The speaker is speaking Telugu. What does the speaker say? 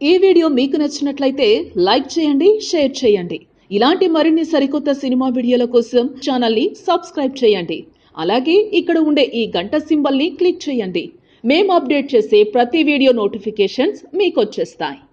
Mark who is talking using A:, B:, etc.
A: ఈ వీడియో మీకు నచ్చినట్లయితే లైక్ చేయండి, షేర్ చేయండి. ఇలాంటి మరిన్ని సరికొత్త సినిమా వీడియోల కోసం ఛానల్ ని సబ్స్క్రైబ్ చేయండి. అలాగే ఇక్కడ ఉండే ఈ గంట సింబల్ ని క్లిక్ చేయండి. మేము అప్డేట్ చేసే ప్రతి వీడియో నోటిఫికేషన్స్ మీకు వచ్చేస్తాయి.